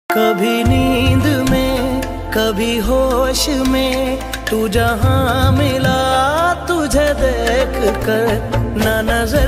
कभी नींद में कभी होश में तू जहां मिला तुझे देख कर न नजर